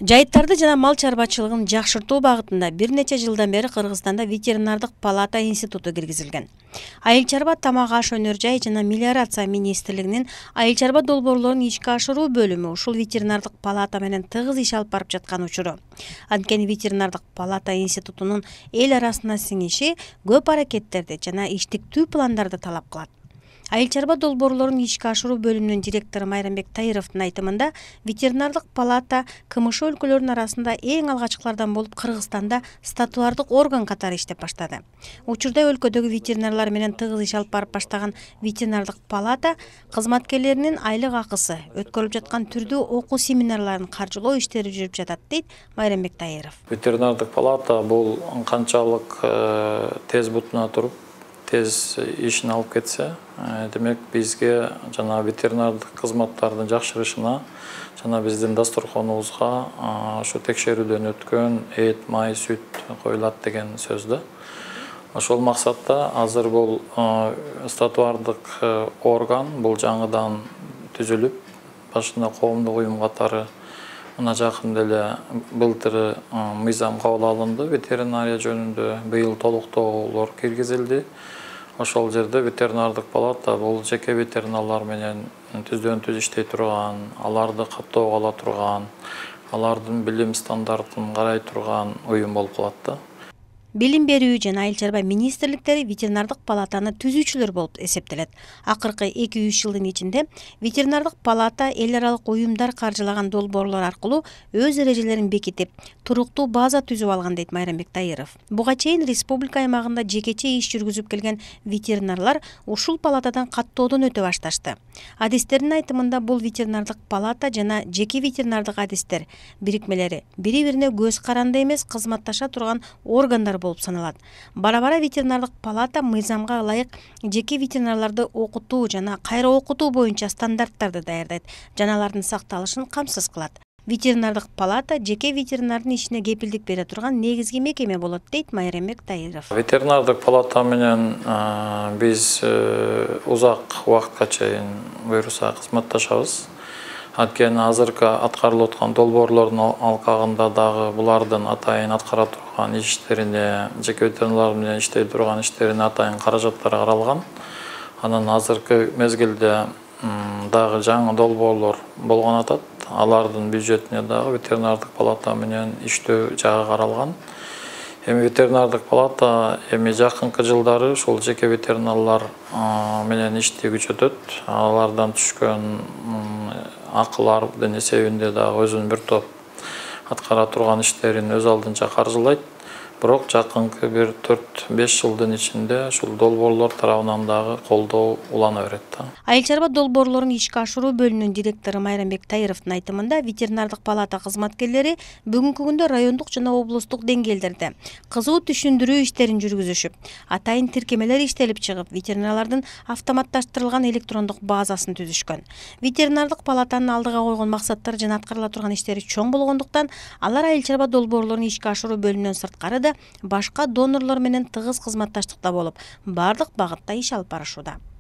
Жайыттарды жана мал чарбачылыгын жакшыртуу багытында бир нече жылдан бери Кыргызстанда ветеринардык палата институту киргизилген. Айыл чарба, тамак аш өнөр жай жана мелиорация министрлигинин айыл чарба долбоорлорун ишке ашыруу бөлүмү ушул ветеринардык палата менен тыгыз иш алып барып жаткан учуру. Анткени ветеринардык палата институтунун эл арасына сиңиши көп аракеттерди жана иштиктүү пландарды талап кылат. Айыл чарба долбоорлорун ишке ашыруу бөлүмүнүн директору Майрамбек Таировдун айтымында, ветеринардык палата КМШ өлкөлөрүнүн арасында эң алгачкылардан болуп Кыргызстанда статуардык орган катары иштеп баштады. Учурда өлкөдөгү ветеринарлар менен тыгыз иш алып барып баштаган ветеринардык палата кызматкерлеринин айлык акысы, өткөрүлүп жаткан түрдүү окуу семинарларын каржылоо иштери жүрүп жатат, дейт Майрамбек Таиров. Ветеринардык палата бул канчалык тез бутуна туруп тез ишин алып кетсе, демек бизге жана ветеринардык кызматтардын жакшырышына жана биздин дасторконубузга ушу текшерүүдөн өткөн эт, май, сүт коюлат деген сөз да. Ошол максатта азыр бул статуардык орган бул жаңыдан түзүлүп, башында коомдук уюм катары мына жакын деле былтыр мыйзам кабыл алынды ветеринария жөнүндө, быйыл толуктоолор киргизилди. Ошол жерде ветеринардык палата бул жеке ветеринарлар менен түздөн түз иштей турган, аларды каттоого ала турган, алардын билим стандартын карай турган уюм болуп калат да. Билим берүү жана айыл чарба министрликтери ветеринардык палатаны түзүүчүлөр болуп эсептелет. Акыркы 2-3 жылдын ичинде ветеринардык палата эл аралык уюмдар каржылаган долбоорлор аркылуу өз эрежелерин бекитип, туруктуу база түзүп алган, дейт Майрамбек Таиров. Буга чейин республика аймагында жекече иш жүргүзүп келген ветеринарлар ушул палатадан каттоодон өтө башташты. Адистердин айтымында бул ветеринардык палата жана жеке ветеринардык адистер бирикмелери бири-бирине көз каранды эмес кызматташа турган органдар болуп саналат. Бара-бара ветеринардык палата мыйзамга ылайык жеке ветеринарларды окутуу жана кайра окутуу боюнча стандарттарды даярдайт, жана алардын сакталышын камсыз кылат. Ветеринардык палата жеке ветеринардын ишине кепилдик бере турган негизги мекеме болот, дейт Майрамбек Таиров. Ветеринардык палата менен биз узак убакытка чейин буюрса кызматташабыз. Анткени азыркы аткарылып аткан долбоорлордун алкагында дагы булардын атайын аткара турган иштерине, жеке ветеринарлар менен иштей турган иштерине атайын каражаттар каралган. Анан азыркы мезгилде дагы жаңы долбоорлор болгон атат. Алардын бюджетине дагы ветеринардык палата менен иштөө жагы каралган. Эми ветеринардык палата жакынкы жылдары ушул жеке ветеринарлар менен ишти күчөтөт. Алардан түшкөн акылардын эсебинде дагы өзүнүн бир топ аткара турган иштерин өз алдынча каржылайт. Бирок жакынкы бир 4-5 жылдын ичинде ушул долбоорлор тарабынан дагы колдоо улана берет да. Айыл чарба долбоорлорун ишке ашыруу бөлүмүнүн директору Майрамбек Таировдун айтымында, ветеринардык палата кызматкерлери бүгүнкү күндө райондук жана облустук деңгээлдерде кызуу түшүндүрүү иштерин жүргүзүшүп, атайын тиркемелер иштелип чыгып, ветеринарлардын автоматташтырылган электрондук базасын түзүшкөн. Ветеринардык палатанын алдыга койгон максаттары жана аткарыла турган иштери чоң болгондуктан, алар айыл чарба долбоорлорун ишке ашыруу бөлүмүнөн сырткары башка донорлор менен тыгыз кызматташтыкта болуп, бардык багытта иш алып барышууда.